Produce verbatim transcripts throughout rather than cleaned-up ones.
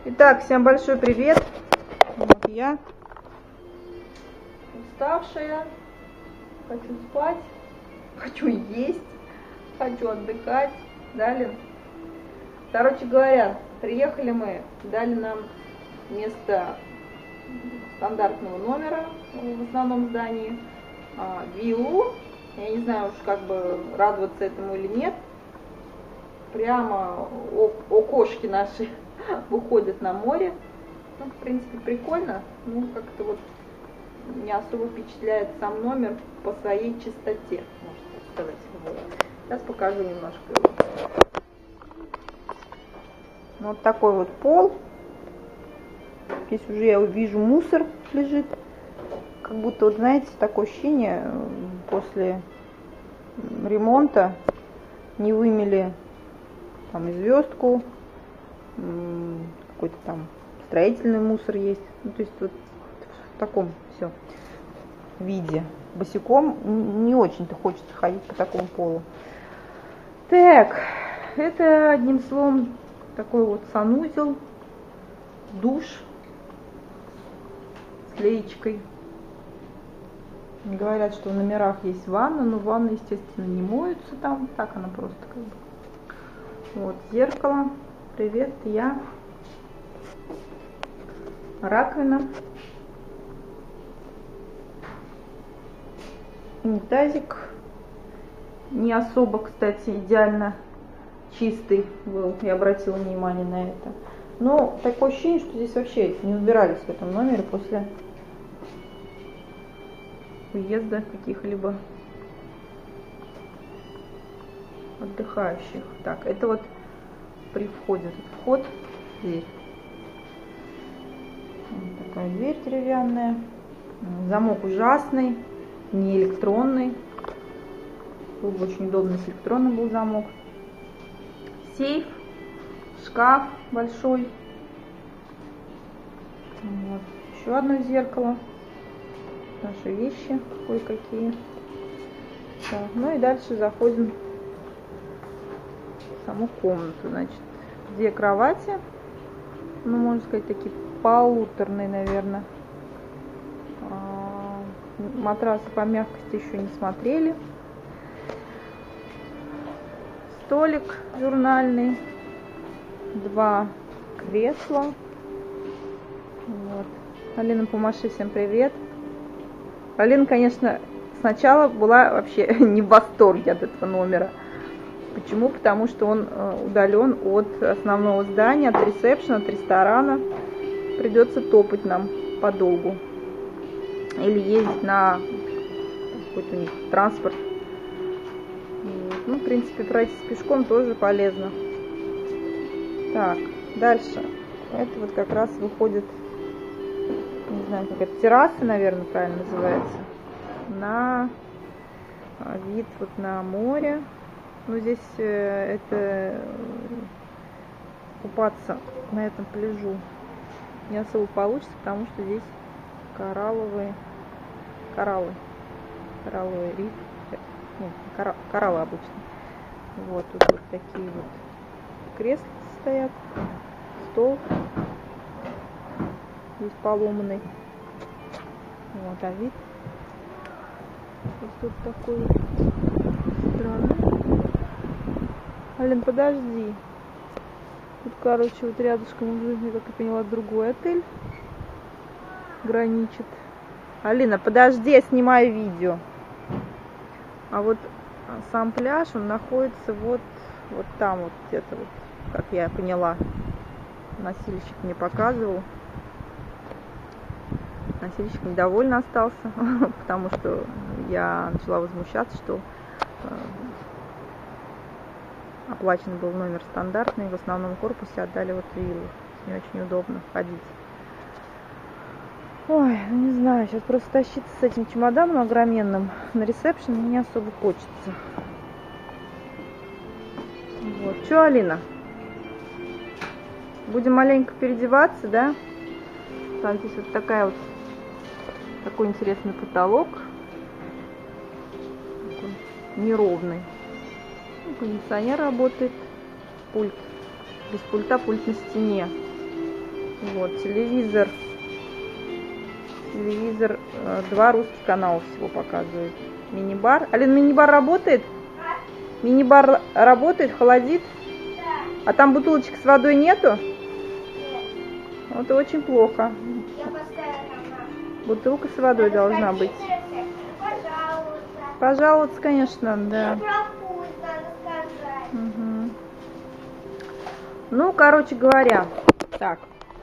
Итак, всем большой привет. Вот я уставшая, хочу спать, хочу есть, хочу отдыхать. Дали. Короче говоря, приехали мы, дали нам вместо стандартного номера в основном здании виллу. Я не знаю уж, как бы радоваться этому или нет. Прямо окошки наши выходят на море. Ну, в принципе, прикольно. Ну, как-то вот не особо впечатляет сам номер по своей чистоте, можно так сказать. Вот. Сейчас покажу немножко его. Вот такой вот пол. Здесь уже я вижу мусор лежит. Как будто, вот знаете, такое ощущение, после ремонта не вымели там и звездку, какой-то там строительный мусор есть. Ну, то есть вот в таком все виде. Босиком не очень-то хочется ходить по такому полу. Так, это одним словом такой вот санузел, душ с леечкой. Говорят, что в номерах есть ванна, но ванны, естественно, не моются там. Так она просто как бы. Вот зеркало. Привет, я. Раковина. Унитазик. Не особо, кстати, идеально чистый был. Я обратила внимание на это. Но такое ощущение, что здесь вообще не убирались в этом номере после уезда каких-либо отдыхающих. Так, это вот при входе, этот вход, дверь. Вот такая дверь деревянная. Замок ужасный, не электронный. Было бы очень удобно, если электронный был замок. Сейф, шкаф большой. Вот. Еще одно зеркало. Наши вещи кое-какие. Ну и дальше заходим в саму комнату. Значит, две кровати. Ну, можно сказать, такие полуторные, наверное. Матрасы по мягкости еще не смотрели. Столик журнальный. Два кресла. Вот. Алина, помаши, всем привет. Алина, конечно, сначала была вообще не в восторге от этого номера. Почему? Потому что он удален от основного здания, от ресепшена, от ресторана. Придется топать нам подолгу. Или ездить на какой-то у них транспорт. Ну, в принципе, пройтись пешком тоже полезно. Так, дальше. Это вот как раз выходит, не знаю, как это, терраса, наверное, правильно называется, на вид вот на море. Ну, здесь э, это купаться на этом пляжу не особо получится, потому что здесь коралловые кораллы, коралловый риф, нет, кора, кораллы обычно. Вот тут вот такие вот кресла стоят, стол здесь поломанный. Вот, а вид вот тут такой вот странный. Алин, подожди. Тут, короче, вот рядышком уже, я как я поняла, другой отель граничит. Алина, подожди, я снимаю видео. А вот сам пляж, он находится вот, вот там вот где-то вот, как я поняла. Носильщик мне показывал. Носильщик недовольно остался, потому что я начала возмущаться, что оплачен был номер стандартный, в основном корпусе отдали вот виллу. Не очень удобно ходить. Ой, ну не знаю, сейчас просто тащиться с этим чемоданом огроменным на ресепшн мне не особо хочется. Вот. Че, Алина? Будем маленько переодеваться, да? Там здесь вот такая вот, такой интересный потолок. Такой неровный. Кондиционер работает. Пульт. Без пульта пульт на стене. Вот, телевизор. Телевизор, два русских канала всего показывает. Мини-бар. Алин, мини-бар работает? Мини-бар работает, холодит? А там бутылочек с водой нету? Нет. Вот очень плохо. Я поставила там. Бутылка с водой Надо должна сходить, быть. Пожалуйста. Пожалуйста, конечно, да. Про вкус надо сказать. Угу. Ну, короче говоря, так.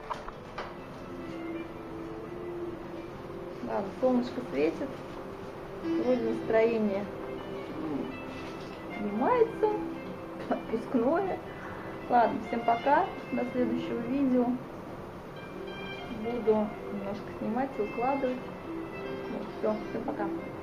Да, солнышко светит. Вроде настроение поднимается. Отпускное. Ладно, всем пока. До следующего видео. Буду немножко снимать и укладывать. Вот, все, всем пока.